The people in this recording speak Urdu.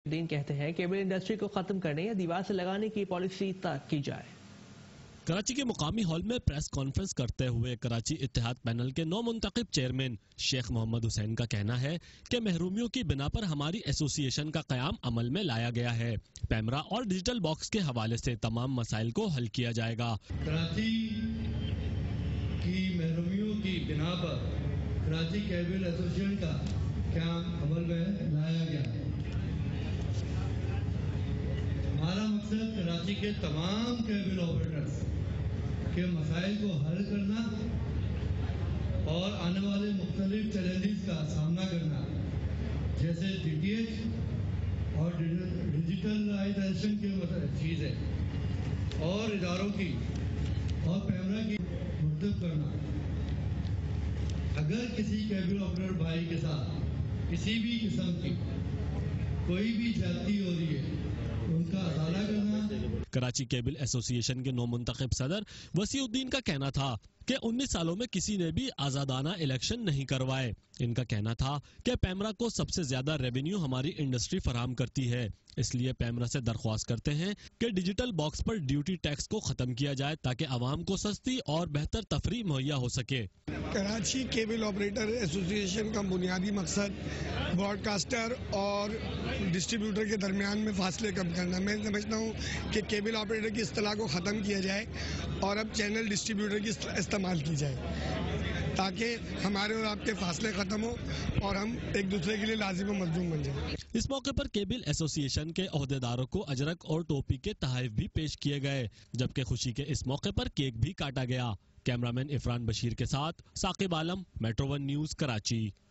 الدین کہتے ہیں کیبل انڈسٹری کو ختم کرنے یا دیوار سے لگانے کی پالیسی طے کی جائے۔ کراچی کے مقامی ہال میں پریس کانفرنس کرتے ہوئے کراچی اتحاد پینل کے نو منتخب چیئرمین شیخ محمد حسین کا کہنا ہے کہ محرومیوں کی بنا پر ہماری ایسوسی ایشن کا قیام عمل میں لایا گیا ہے۔ پیمرا اور ڈیجیٹل باکس کے حوالے سے تمام مسائل کو حل کیا جائے گا۔ کراچی کی محرومیوں کی بنا پر کراچی کیبل ایسوسی ایشن کا قیام عمل میں لایا گیا ہے۔ ہمارا مقصد کراچی کے تمام کیبل آپریٹرز کے مسائل کو حل کرنا اور آنے والے مختلف چیلنجز کا سامنا کرنا، جیسے ڈی ٹی ایچ اور ڈیجیٹلائزیشن کی چیز ہے، اور اداروں کی اور پیمرا کی مرتب کرنا۔ اگر کسی کیبل آپریٹر بھائی کے ساتھ کسی بھی قسم کی کوئی بھی زیادتی ہو رہی ہے، ان کا ازالہ کرنا۔ کراچی کیبل ایسوسی ایشن کے نو منتخب صدر وسیع الدین کا کہنا تھا کہ 19 سالوں میں کسی نے بھی آزادانہ الیکشن نہیں کروائے۔ ان کا کہنا تھا کہ پیمرا کو سب سے زیادہ ریونیو ہماری انڈسٹری فراہم کرتی ہے، اس لیے پیمرا سے درخواست کرتے ہیں کہ ڈیجیٹل باکس پر ڈیوٹی ٹیکس کو ختم کیا جائے تاکہ عوام کو سستی اور بہتر تفریح مہیا ہو سکے۔ کراچی کیبل آپریٹر ایسوسی ایشن کا بنیادی مقصد براڈ کاسٹر اور ڈسٹریبیوٹر کے درمیان میں فاصلے کم کرنا۔ میں سمجھتا ہوں کہ کیبل آپریٹر کی اصطلاح کو ختم کیا جائے اور اب چینل ڈسٹریبیوٹر کی استعمال کی جائے تاکہ ہمارے اور آپ کے فاصلے ختم ہوں اور ہم ایک دوسرے کے لیے لازم و ملزوم بن جائیں۔ اس موقع پر کیبل ایسوسی ایشن کے عہدیداروں کو اجرک اور ٹوپی کے تحائف بھی پیش کیے گئے، جبکہ خوشی کے اس موقع پر کیک بھی کاٹا گیا۔ کیمرامین عفران بشیر کے ساتھ Saqib Alam, metro one news, Karachi.